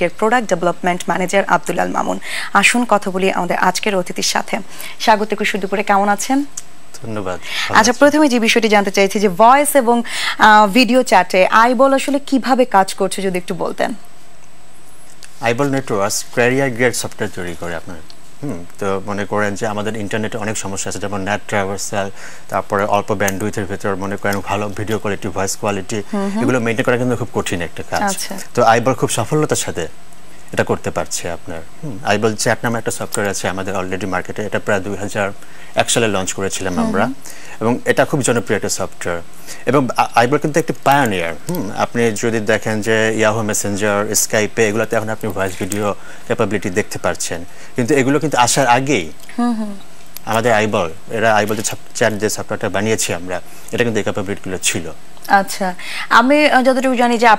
Product development manager Abdullah Al Mamun. আসুন কথা বলি আমাদের আজকের অতিথির সাথে। স্বাগত একুশে দুপুরে, কেমন আছেন? ধন্যবাদ। আচ্ছা, প্রথমে যে বিষয়টি জানতে চাইছি যে ভয়েস এবং ভিডিও চ্যাটে আইবল আসলে কিভাবে কাজ করছে যদি একটু বলতেন। Eyeball Networks carrier grade software তৈরি করে আপনার। তো মনে করেন যে আমাদের ইন্টারনেটে অনেক সমস্যা আছে, যেমন নেট ট্রাভার্সাল, তারপরে অল্প ব্যান্ডউইথের ভেতর মনে করেন ভালো ভিডিও কোয়ালিটি, ভয়েস কোয়ালিটি, এগুলো মেইনটেইন করা কিন্তু খুব কঠিন একটা কাজ। তো আইবল খুব সফলতার সাথে এটা করতে পারছে আপনার। আইবল চ্যাট নামে একটা সফটওয়্যার আছে আমাদের অলরেডি মার্কেটে, এটা প্রায় 2001 সালে লঞ্চ করেছিলাম আমরা, এবং এটা খুব জনপ্রিয় একটা সফটওয়্যার। এবং আইবল কিন্তু একটি পায়োনিয়ার। আপনি যদি দেখেন যে ইয়াহু মেসেঞ্জার, স্কাইপে, এগুলোতে এখন আপনি ভয়েস ভিডিও ক্যাপাবিলিটি দেখতে পাচ্ছেন, কিন্তু এগুলো কিন্তু আসার আগেই আমাদের আইবল যে চ্যাট যে সফটওয়্যারটা বানিয়েছি আমরা, এটা কিন্তু এই ক্যাপাবিলিটিগুলো ছিল। আচ্ছা, আমি যতটুকু জানি যে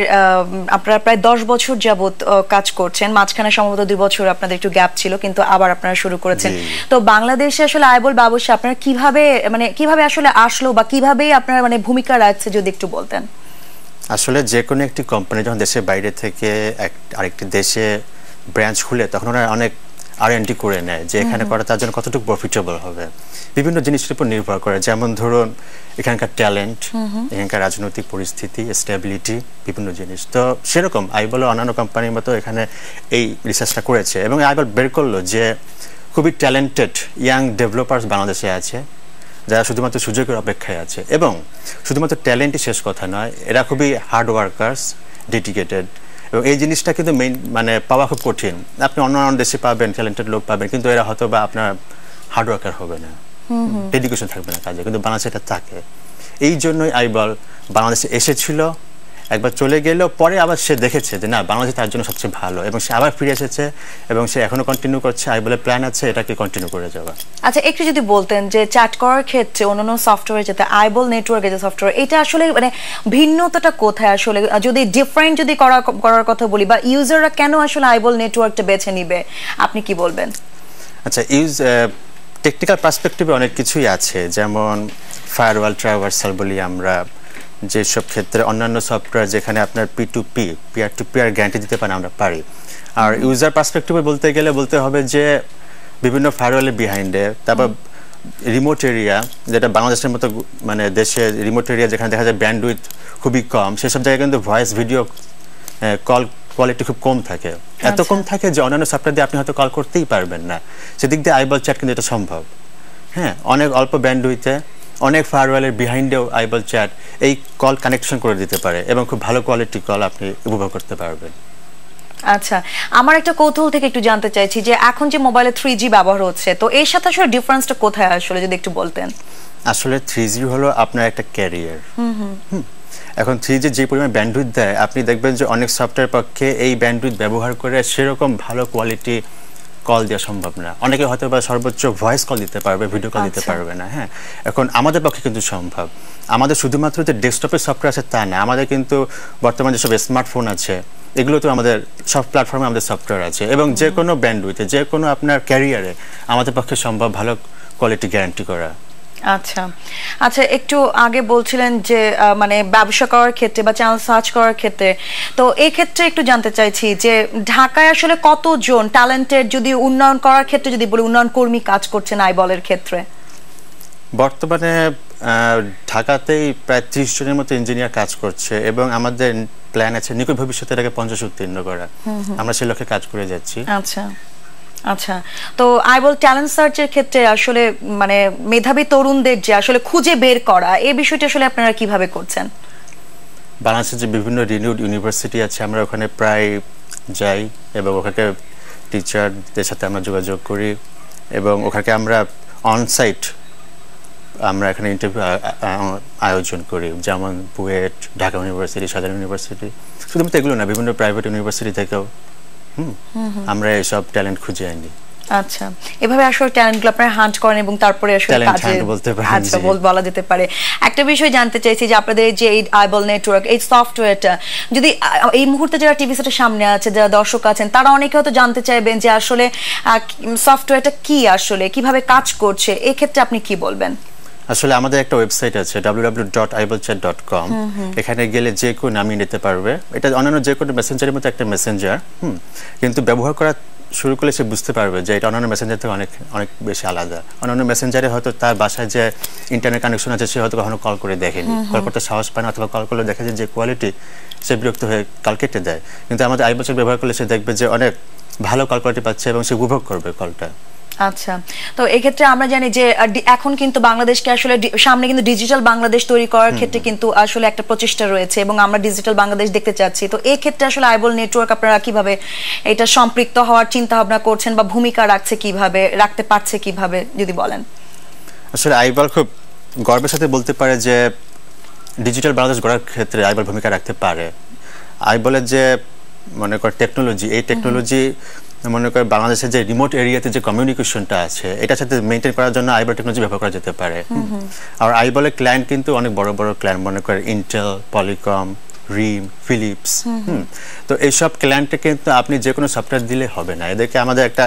আপনারা প্রায় 10 বছর যাবত কাজ করছেন, মাঝখানে সম্ভবত 2 বছর আপনাদের একটু গ্যাপ ছিল, কিন্তু আবার আপনারা শুরু করেছেন। তো বাংলাদেশে আসলে আইবল ব্যবসা আপনারা কিভাবে আসলে আসলো, বা কিভাবে আপনারা ভূমিকা রাখছে যদি একটু বলতেন। আসলে যে কোনো একটি কোম্পানি যখন দেশের বাইরে থেকে আরেকটি দেশে ব্রাঞ্চ খুলে, তখন ওরা অনেক R&D করে নেয় যে এখানে করা তার জন্য কতটুকু প্রফিটেবল হবে। বিভিন্ন জিনিসের উপর নির্ভর করে, যেমন ধরুন এখানকার ট্যালেন্ট, এখানকার রাজনৈতিক পরিস্থিতি, স্টেবিলিটি, বিভিন্ন জিনিস। তো সেরকম আইবল অন্যান্য কোম্পানির মতো এখানে এই রিসার্চটা করেছে, এবং আইবল বের করলো যে খুবই ট্যালেন্টেড ইয়াং ডেভেলপার্স বাংলাদেশে আছে, যারা শুধুমাত্র সুযোগের অপেক্ষায় আছে। এবং শুধুমাত্র ট্যালেন্টই শেষ কথা নয়, এরা খুবই হার্ড ওয়ার্কার্স, ডেডিকেটেড। এবং এই জিনিসটা কিন্তু পাওয়া খুব কঠিন। আপনি অন্য দেশে পাবেন, ট্যালেন্টেড লোক পাবেন, কিন্তু এরা হয়তো বা আপনার হার্ড ওয়ার্কার হবে না, ডেডিকেশন থাকবে না কাজে, কিন্তু বাংলাদেশে এটা থাকে। এই জন্যই আইবল বাংলাদেশে এসেছিল, একবার চলে গেল, পরে আবার সে দেখেছে যে না, বাংলাদেশ তার জন্য সবচেয়ে ভালো, এবং সে আবার ফিরে এসেছে, এবং সে এখনো কন্টিনিউ করছে। আইবলের প্ল্যান আছে এটাকে কন্টিনিউ করে যাওয়া। আচ্ছা, একটু যদি বলতেন যে চ্যাট করার ক্ষেত্রে অন্যান্য সফটওয়্যার যেটা আইবল নেটওয়ার্কের যে সফটওয়্যার, এটা আসলে ভিন্নতাটা কোথায়? আসলে যদি ডিফারেন্ট যদি করার কথা বলি, বা ইউজাররা কেন আসলে আইবল নেটওয়ার্কটা বেছে নিবে, আপনি কি বলবেন? আচ্ছা, টেকনিক্যাল পার্সপেক্টিভে অনেক কিছুই আছে, যেমন ফায়ারওয়াল ট্রাভার্সাল বলি আমরা, যেসব ক্ষেত্রে অন্যান্য সফটওয়্যার যেখানে আপনার P2P, peer to peer guarantee দিতে পারে, আমরা পারি। আর ইউজার পার্সপেক্টিভে বলতে হবে যে বিভিন্ন ফায়ারওয়ালের বিহাইন্ডে, তারপর রিমোট এরিয়া, যেটা বাংলাদেশের মতো দেশে রিমোট এরিয়া যেখানে দেখা যায় ব্যান্ডউইথ খুবই কম, সেসব জায়গায় কিন্তু ভয়েস ভিডিও কল কোয়ালিটি খুব কম থাকে, এত কম থাকে যে অন্যান্য সফটওয়্যার দিয়ে আপনি হয়তো কল করতেই পারবেন না। সেদিক দিয়ে আইবল চ্যাট কিন্তু এটা সম্ভব। হ্যাঁ, অনেক অল্প ব্যান্ডউইথে, অনেক ফায়ারওয়ালের বিহাইন্ডেও আইবল চ্যাট এই কল কানেকশন করে দিতে পারে, এবং খুব ভালো কোয়ালিটি কল আপনি উপভোগ করতে পারবেন। আচ্ছা, আমার একটা কৌতূহল থেকে একটু জানতে চাইছি যে এখন যে মোবাইলে 3G ব্যবহার হচ্ছে, তো এর সাথে আসলে ডিফারেন্সটা কোথায় আসলে যদি একটু বলতেন। আসলে 3G হলো আপনার একটা ক্যারিয়ার। এখন 3G যে পরিমাণ ব্যান্ডউইথ দেয়, আপনি দেখবেন যে অনেক সফটওয়্যার পক্ষে এই ব্যান্ডউইথ ব্যবহার করে সেরকম ভালো কোয়ালিটি কল দেওয়া সম্ভব না। অনেকে হয়তো বা সর্বোচ্চ ভয়েস কল দিতে পারবে, ভিডিও কল দিতে পারবে না। হ্যাঁ, এখন আমাদের পক্ষে কিন্তু সম্ভব। আমাদের শুধুমাত্র যে ডেস্কটপের সফটওয়্যার আছে তা না, আমাদের কিন্তু বর্তমানে যেসব স্মার্টফোন আছে, এগুলো তো আমাদের সব প্ল্যাটফর্মে আমাদের সফটওয়্যার আছে, এবং যে কোনো ব্যান্ডউইথে, যে কোনো আপনার ক্যারিয়ারে আমাদের পক্ষে সম্ভব ভালো কোয়ালিটি গ্যারান্টি করা। আচ্ছা আচ্ছা, একটু আগে বলছিলেন যে ব্যবসা করার ক্ষেত্রে বা চ্যানেল সার্চ করার ক্ষেত্রে, তো এই ক্ষেত্রে একটু জানতে চাইছি যে ঢাকায় আসলে কতজন ট্যালেন্টেড, যদি উন্নয়ন করার ক্ষেত্রে যদি বলি, উন্নয়ন কর্মী কাজ করছেন আইবলের ক্ষেত্রে? বর্তমানে ঢাকাতেই প্রায় 30 জনের মতো ইঞ্জিনিয়ার কাজ করছে, এবং আমাদের প্ল্যান আছে নিকট ভবিষ্যতে এটাকে 50 উত্তীর্ণ করা। আমরা সেই লক্ষ্যে কাজ করে যাচ্ছি। আচ্ছা আচ্ছা, তো আইবল ট্যালেন্ট সার্চের ক্ষেত্রে আসলে মেধাবী তরুণদের যে আসলে খুঁজে বের করা, এই বিষয়টা আসলে আপনারা কিভাবে করছেন? বাংলাদেশের যে বিভিন্ন রিনিউড ইউনিভার্সিটি আছে, আমরা ওখানে প্রায় যাই, এবং ওখানে টিচারদের সাথে আমরা যোগাযোগ করি, এবং ওখানে আমরা অনসাইট আমরা এখানে ইন্টারভিউ আয়োজন করি, যেমন বুয়েট, ঢাকা ইউনিভার্সিটি, সাধারণ ইউনিভার্সিটি, শুধুমাত্র এগুলো না, বিভিন্ন প্রাইভেট ইউনিভার্সিটি থেকেও আমরা এইসব ট্যালেন্ট খুঁজে আনি। আচ্ছা, এভাবে আসলে ট্যালেন্টগুলো আপনারা হান্ট করেন এবং তারপরে আসলে কাজে বলা যেতে পারে। একটা বিষয় জানতে চাইছি যে আপনাদের যে এই আইবল নেটওয়ার্ক, এই সফটওয়্যারটা যদি এই মুহূর্তে যারা টিভি সেটের সামনে আছে, যারা দর্শক আছেন, তারা অনেকে হয়তো জানতে চাইবেন যে আসলে সফটওয়্যারটা কি, আসলে কিভাবে কাজ করছে, এই ক্ষেত্রে আপনি কি বলবেন? আসলে আমাদের একটা ওয়েবসাইট আছে www.ibalchat.com এখানে গেলে যে কেউ নামিয়ে নিতে পারবে এটা অন্যান্য যে কোনো মেসেঞ্জারের মতো একটা মেসেঞ্জার কিন্তু ব্যবহার করা শুরু করলে সে বুঝতে পারবে যে এটা অন্যান্য মেসেঞ্জার থেকে অনেক অনেক বেশি আলাদা অন্যান্য মেসেঞ্জারে হয়তো তার বাসায় যে ইন্টারনেট কানেকশন আছে সে হয়তো কখনো কল করে দেখেনি কল করতে সাহস পায় না অথবা কল করলে দেখে যে কোয়ালিটি সে বিরক্ত হয়ে কল কেটে দেয় কিন্তু আমাদের iBalchat ব্যবহার করলে সে দেখবে যে অনেক ভালো কল কোয়ালিটি পাচ্ছে এবং সে উপভোগ করবে কলটা আচ্ছা তো এই ক্ষেত্রে আমরা জানি যে এখন কিন্তু বাংলাদেশকে আসলে সামনে কিন্তু ডিজিটাল বাংলাদেশ তৈরি করার ক্ষেত্রে কিন্তু আসলে একটা প্রচেষ্টা রয়েছে এবং আমরা ডিজিটাল বাংলাদেশ দেখতে চাচ্ছি তো এই ক্ষেত্রে আসলে আইবল নেটওয়ার্ক আপনারা কিভাবে এটা সম্পৃক্ত হওয়ার চিন্তা ভাবনা করছেন বা ভূমিকা রাখছে কিভাবে রাখতে পারছে কিভাবে যদি বলেন আসলে আইবল খুব গর্বের সাথে বলতে পারে যে ডিজিটাল বাংলাদেশ গড়ার ক্ষেত্রে আইবল ভূমিকা রাখতে পারে আইবলের যে মনে কর টেকনোলজি এই টেকনোলজি মনে করেন বাংলাদেশের যে রিমোট এরিয়াতে যে কমিউনিকেশনটা আছে এটার সাথে মেইনটেইন করার জন্য আইবল টেকনোলজি ব্যবহার করা যেতে পারে আর আইবলের ক্লায়েন্ট কিন্তু অনেক বড় বড় ক্লায়েন্ট মনে করেন ইন্টেল পলিকম রিম ফিলিপস তো এইসব ক্লায়েন্টে কিন্তু আপনি যে কোনো সফটওয়্যার দিলে হবে না এদেরকে আমাদের একটা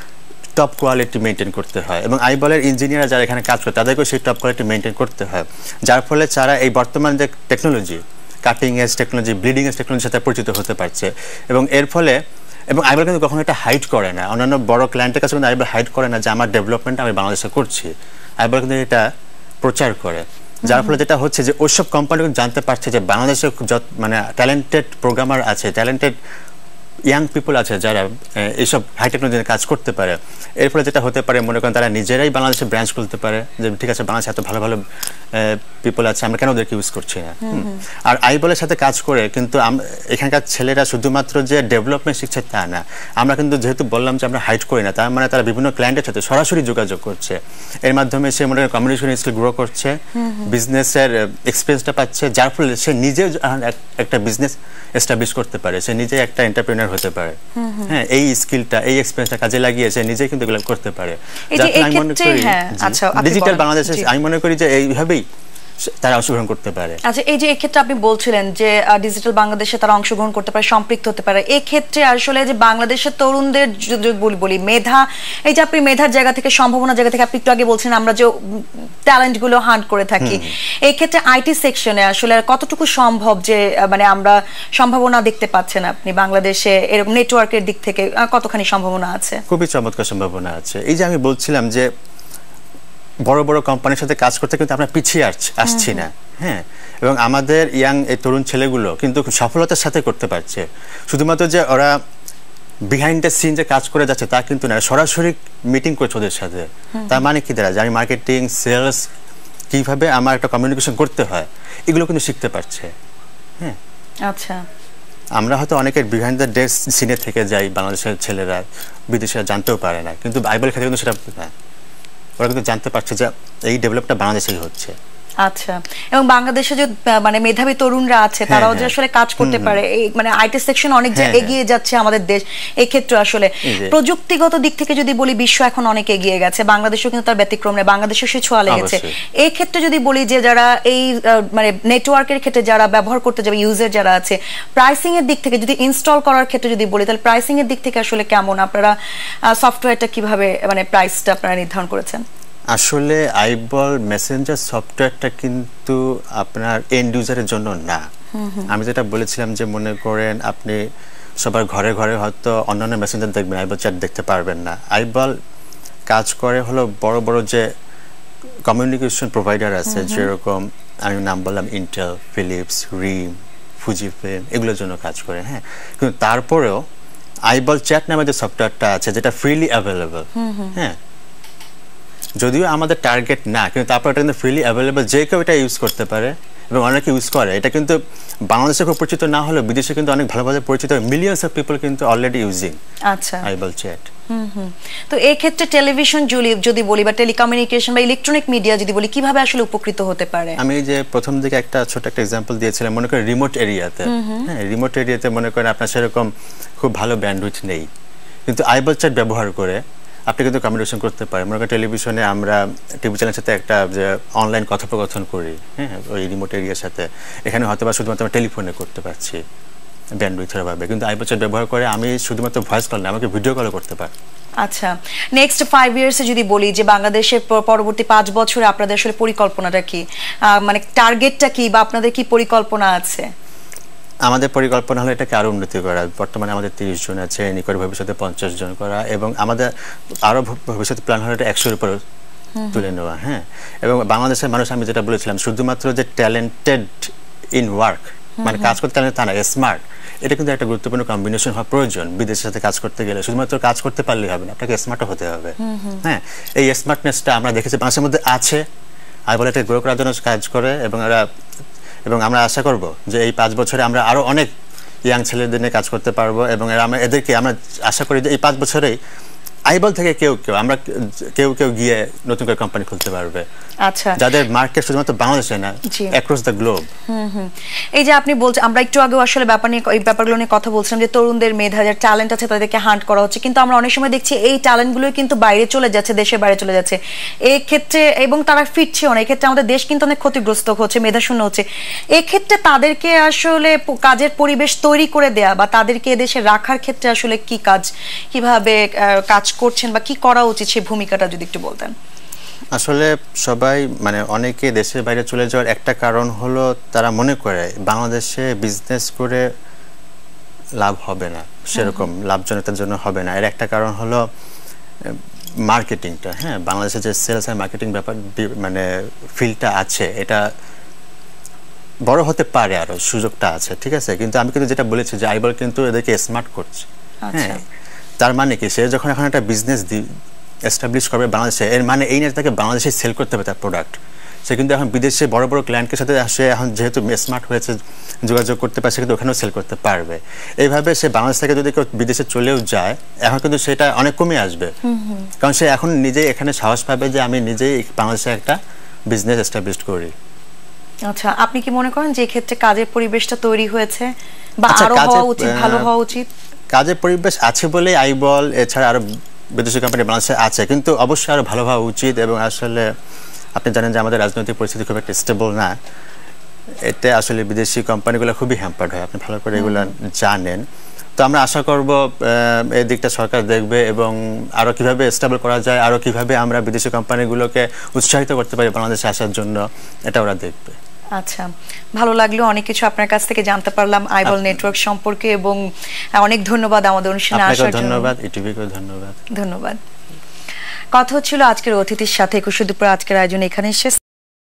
টপ কোয়ালিটি মেইনটেইন করতে হয় এবং আইবলের ইঞ্জিনিয়াররা যারা এখানে কাজ করে তাদেরকেও সেই টপ কোয়ালিটি মেইনটেইন করতে হয় যার ফলে যারা এই বর্তমান যে technology cutting edge technology bleeding edge টেকনোলজির সাথে পরিচিত হতে পারছে এবং এর ফলে এবং আইবল কিন্তু কখনো এটা হাইড করে না অন্যান্য বড় ক্লায়েন্টের কাছে কিন্তু আইবল হাইড করে না যে আমার ডেভেলপমেন্ট আমি বাংলাদেশে করছি আইবল কিন্তু এটা প্রচার করে যার ফলে যেটা হচ্ছে যে ওইসব কোম্পানি জানতে পারছে যে বাংলাদেশে মানে ট্যালেন্টেড প্রোগ্রামার আছে ট্যালেন্টেড ইয়াং পিপল আছে যারা এইসব হাই টেকনোলজি কাজ করতে পারে এর ফলে যেটা হতে পারে মনে করেন তারা নিজেরাই বাংলাদেশে ব্রাঞ্চ খুলতে পারে যে ঠিক আছে বাংলাদেশে এত ভালো ভালো পিপল আছে আমরা কেন ওদেরকে ইউজ করছি না আর আইবলের সাথে কাজ করে কিন্তু এখানকার ছেলেরা শুধুমাত্র যে ডেভেলপমেন্ট শিখছে তা না আমরা কিন্তু যেহেতু বললাম যে আমরা হাইড করি না তার মানে তারা বিভিন্ন ক্লায়েন্টের সাথে সরাসরি যোগাযোগ করছে এর মাধ্যমে সে মনে করেন কমিউনিকেশন স্কিল গ্রো করছে বিজনেসের এক্সপিরিয়েন্সটা পাচ্ছে যার ফলে সে নিজে একটা বিজনেস এস্টাবলিশ করতে পারে সে নিজে একটা এন্টারপ্রেনার হতে পারে হ্যাঁ এই স্কিলটা এই এক্সপেরিয়েন্সটা কাজে লাগিয়ে সে নিজে কিন্তু এগুলো করতে পারে আমি মনে করি ডিজিটাল বাংলাদেশে আমি মনে করি যে এইভাবেই তারা অংশগ্রহণ করতে পারে আচ্ছা এই যে এই ক্ষেত্রে আপনি বলছিলেন যে ডিজিটাল বাংলাদেশে তারা অংশগ্রহণ করতে পারে সম্পৃক্ত হতে পারে এই ক্ষেত্রে আসলে যে বাংলাদেশের তরুণদের যদি বলি মেধা এই যে আপনি মেধার জায়গা থেকে সম্ভাবনার জায়গা থেকে আপনি একটু আগে বলছেন আমরা যে ট্যালেন্ট গুলো হান্ট করে থাকি এই ক্ষেত্রে আইটি সেকশনে আসলে কতটুকু সম্ভব যে মানে আমরা সম্ভাবনা দেখতে পাচ্ছেন আপনি বাংলাদেশে এরকম নেটওয়ার্কের দিক থেকে কতখানি সম্ভাবনা আছে খুবই চমৎকার সম্ভাবনা আছে এই যে আমি বলছিলাম যে বড় বড় কোম্পানির সাথে কাজ করতে কিন্তু আমরা পিছিয়ে আসছি না হ্যাঁ এবং আমাদের ইয়াং এই তরুণ ছেলেগুলো কিন্তু সফলতার সাথে করতে পারছে শুধুমাত্র যে ওরা বিহাইন্ড দ্য সিন যে কাজ করে যাচ্ছে তা কিন্তু না সরাসরি মিটিং করছে ওদের সাথে তার মানে কি দাঁড়ায় যে আমি মার্কেটিং সেলস কিভাবে আমার একটা কমিউনিকেশন করতে হয় এগুলো কিন্তু শিখতে পারছে হ্যাঁ আচ্ছা আমরা হয়তো অনেকের বিহাইন্ড দ্য ডেস্ক সিনে থেকে যাই বাংলাদেশের ছেলেরা বিদেশে জানতেও পারে না কিন্তু আইবল ক্ষেত্রে কিন্তু সেটা না ওরা কিন্তু জানতে পারছে যে এই ডেভেলপটা বাংলাদেশেই হচ্ছে আচ্ছা এবং বাংলাদেশে যে মানে মেধাবী তরুণরা আছে তারাও যে আসলে কাজ করতে পারে এই মানে আইটি সেকশন অনেক এগিয়ে যাচ্ছে আমাদের দেশ এই ক্ষেত্রে আসলে প্রযুক্তিগত দিক থেকে যদি বলি বিশ্ব এখন অনেক এগিয়ে গেছে বাংলাদেশও কিন্তু তার ব্যতিক্রম নেই বাংলাদেশও সে ছোঁয়া লেগেছে এই ক্ষেত্রে যদি বলি যে যারা এই মানে নেটওয়ার্কের ক্ষেত্রে যারা ব্যবহার করতে যাবে ইউজার যারা আছে প্রাইসিং এর দিক থেকে যদি ইনস্টল করার ক্ষেত্রে যদি বলি তাহলে প্রাইসিং এর দিক থেকে আসলে কেমন আপনারা সফটওয়্যারটা কিভাবে মানে প্রাইসটা আপনারা নির্ধারণ করেছেন আসলে আইবল মেসেঞ্জার সফটওয়্যারটা কিন্তু আপনার এন্ড ইউজারের জন্য না আমি যেটা বলেছিলাম যে মনে করেন আপনি সবার ঘরে ঘরে হয়তো অন্যান্য মেসেঞ্জার দেখবেন আইবল চ্যাট দেখতে পারবেন না আইবল কাজ করে হলো বড় বড় যে কমিউনিকেশন প্রোভাইডার আছে যেরকম আমি নাম বললাম ইন্টেল ফিলিপস রিম ফুজিফিল্ম এগুলোর জন্য কাজ করে হ্যাঁ কিন্তু তারপরেও আইবল চ্যাট নামে যে সফটওয়্যারটা আছে যেটা ফ্রিলি অ্যাভেলেবল হ্যাঁ যদিও আমাদের টার্গেট না কিন্তু তারপর এটা কিন্তু ফ্রিলি অ্যাভেলেবল যে কেউ এটা ইউজ করতে পারে এবং অনেকে ইউজ করে এটা কিন্তু বাংলাদেশে খুব পরিচিত না হলেও বিদেশে কিন্তু অনেক ভালোভাবে পরিচিত মিলিয়ন্স অফ পিপল কিন্তু অলরেডি ইউজিং আচ্ছা আইবল চ্যাট তো এই ক্ষেত্রে টেলিভিশন যদি বলি বা টেলিকমিউনিকেশন বা ইলেকট্রনিক মিডিয়া যদি বলি কিভাবে আসলে উপকৃত হতে পারে আমি যে প্রথম দিকে একটা ছোট একটা एग्जांपल দিয়েছিলাম মনে করেন রিমোট এরিয়াতে হ্যাঁ রিমোট এরিয়াতে মনে করেন আপনার সেরকম খুব ভালো ব্যান্ডউইথ নেই কিন্তু আইবল চ্যাট ব্যবহার করে আপনি কিন্তু কমিউনিকেশন করতে পারেন মনে করেন টেলিভিশনে আমরা টিভি চ্যানেলের সাথে একটা যে অনলাইন কথোপকথন করি হ্যাঁ ওই রিমোট এরিয়ার সাথে এখানে হয়তো বা শুধুমাত্র আমরা টেলিফোনে করতে পারছি ব্যান্ডউইথের অভাবে কিন্তু আইবল চ্যাট ব্যবহার করে আমি শুধুমাত্র ভয়েস কল না আমাকে ভিডিও কলও করতে পারি আচ্ছা, নেক্সট 5 ইয়ার্সে যদি বলি যে বাংলাদেশের পরবর্তী 5 বছরে আপনাদের আসলে পরিকল্পনাটা কি, মানে টার্গেটটা কি, বা আপনাদের কি পরিকল্পনা আছে? আমাদের পরিকল্পনা হলো এটাকে আরো উন্নতি করা। বর্তমানে আমাদের 30 জন আছে, নিকট ভবিষ্যতে 50 জন করা, এবং আমাদের আরো ভবিষ্যতে প্ল্যান হলো এটা 100-এর উপরে তুলে নেওয়া। হ্যাঁ, এবং বাংলাদেশের মানুষ, আমি যেটা বলেছিলাম, শুধুমাত্র যে ট্যালেন্টেড ইন ওয়ার্ক, মানে কাজ করতে তা না, স্মার্ট, এটা কিন্তু একটা গুরুত্বপূর্ণ কম্বিনেশন হওয়া প্রয়োজন। বিদেশের সাথে কাজ করতে গেলে শুধুমাত্র কাজ করতে পারলেই হবে না, আপনাকে স্মার্টও হতে হবে। হ্যাঁ, এই স্মার্টনেসটা আমরা দেখেছি বাংলাদেশের মধ্যে আছে, আর বলে এটা গ্রো করার জন্য কাজ করে, এবং আমরা আশা করব যে এই 5 বছরে আমরা আরো অনেক ইয়াং ছেলেদের নিয়ে কাজ করতে পারবো, এবং এদেরকে আমরা আশা করি যে এই 5 বছরেই আইবল থেকে কেউ গিয়ে নতুন করে কোম্পানি খুলতে পারবে। আচ্ছা, যাদের মার্কেট শুধুমাত্র বাংলাদেশে না, অ্যাক্রস দ্য গ্লোব। এই যে আপনি বলছেন, আমরা একটু আগে আসলে এই ব্যাপারগুলো নিয়ে কথা বলছিলাম যে তরুণদের মেধা, যার ট্যালেন্ট আছে তাদেরকে হান্ট করা হচ্ছে, কিন্তু আমরা অনেক সময় দেখছি এই ট্যালেন্টগুলো কিন্তু বাইরে চলে যাচ্ছে, দেশের বাইরে চলে যাচ্ছে এই ক্ষেত্রে, এবং তারা ফিরছেও না। এই ক্ষেত্রে আমাদের দেশ কিন্তু অনেক ক্ষতিগ্রস্ত হচ্ছে, মেধাশূন্য হচ্ছে। এক্ষেত্রে তাদেরকে আসলে কাজের পরিবেশ তৈরি করে দেয়া বা তাদেরকে এদেশে রাখার ক্ষেত্রে আসলে কি কিভাবে কাজ করছেন বা কি করা উচিত, সেই ভূমিকাটা যদি একটু বলতেন। আসলে সবাই, মানে অনেকে দেশের বাইরে চলে যাওয়ার একটা কারণ হলো তারা মনে করে বাংলাদেশে বিজনেস করে লাভ হবে না, সেরকম লাভজনকতার জন্য হবে না। এর একটা কারণ হলো মার্কেটিংটা। হ্যাঁ, বাংলাদেশে যে সেলস আর মার্কেটিং ব্যাপার, মানে ফিল্ডটা আছে, এটা বড় হতে পারে, আরো সুযোগটা আছে, ঠিক আছে। কিন্তু আমি কিন্তু যেটা বলেছি যে আইবল কিন্তু এদেরকে স্মার্ট করছে। হ্যাঁ, তার মানে কি, সে যখন এখন একটা বিজনেস এস্টাবলিশ করবে বাংলাদেশে, এর মানে এই না তাকে বাংলাদেশে সেল করতে হবে তার প্রোডাক্ট। সে কিন্তু এখন বিদেশে বড় বড় ক্লায়েন্টের সাথে সে এখন যেহেতু স্মার্ট হয়েছে, যোগাযোগ করতে পারছে, কিন্তু ওখানেও সেল করতে পারবে। এইভাবে সে বাংলাদেশ থেকে যদি কেউ বিদেশে চলেও যায়, এখন কিন্তু সেটা অনেক কমে আসবে, কারণ সে এখন নিজেই এখানে সাহস পাবে যে আমি নিজেই বাংলাদেশে একটা বিজনেস এস্টাবলিশ করি। আচ্ছা, আপনি কি মনে করেন যে ক্ষেত্রে কাজের পরিবেশটা তৈরি হয়েছে বা আরো হওয়া উচিত, ভালো হওয়া উচিত? কাজের পরিবেশ আছে বলে আইবল, এছাড়া আরো বিদেশি কোম্পানি বাংলাদেশে আছে, কিন্তু অবশ্যই আরো ভালো হওয়া উচিত। এবং আসলে আপনি জানেন যে আমাদের রাজনৈতিক পরিস্থিতি খুব একটা স্টেবল না, এতে আসলে বিদেশি কোম্পানিগুলো খুবই হ্যাম্পার্ড হয়, আপনি ভালো করে এগুলো জানেন। তো আমরা আশা করব এই দিকটা সরকার দেখবে, এবং আরো কিভাবে স্টেবল করা যায়, আরো কিভাবে আমরা বিদেশি কোম্পানিগুলোকে উৎসাহিত করতে পারি বাংলাদেশে আসার জন্য, এটা ওরা দেখবে। আচ্ছা, ভালো লাগলো, অনেক কিছু আপনার কাছ থেকে জানতে পারলাম আইবল নেটওয়ার্ক সম্পর্কে, এবং অনেক ধন্যবাদ আমাদের অনুষ্ঠানে আসার জন্য। ধন্যবাদ, ইটিভিকে ধন্যবাদ। ধন্যবাদ। কথা হচ্ছিল আজকের অতিথির সাথে। একুশে দুপুর আজকের আয়োজন এখানে শেষ।